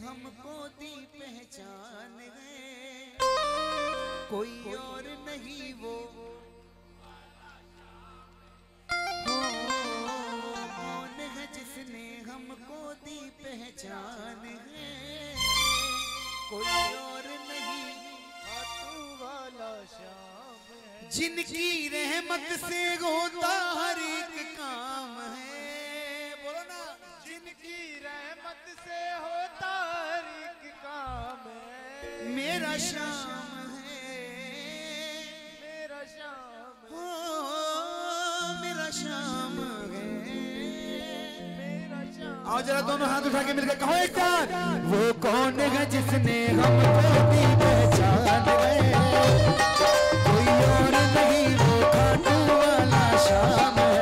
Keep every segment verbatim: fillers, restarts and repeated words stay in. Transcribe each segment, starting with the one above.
हमको दी पहचान है, कोई और नहीं वो कौन है जिसने हमको दी पहचान है, कोई और नहीं खाटू वाला श्याम है, जिनकी रहमत से होता हर एक काम है। बोलो ना, जिनकी रहमत से होता हर एक काम है। मेरा शाम है, मेरा शाम हो मेरा शाम है, मेरा शाम। आओ जरा दोनों हाथ उठा के मिलकर कहो एक साथ, वो कौन है जिसने हमको दी पहचान है, कोई और नहीं वो खाटू वाला शाम है।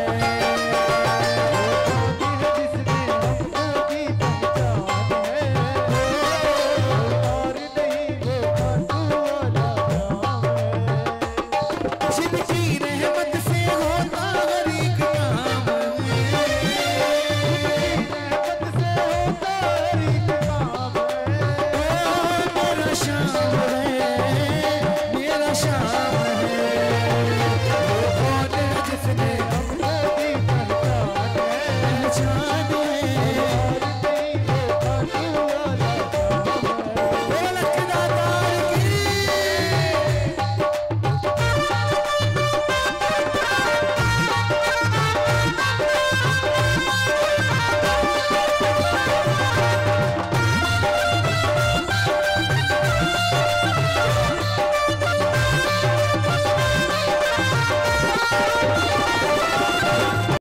जान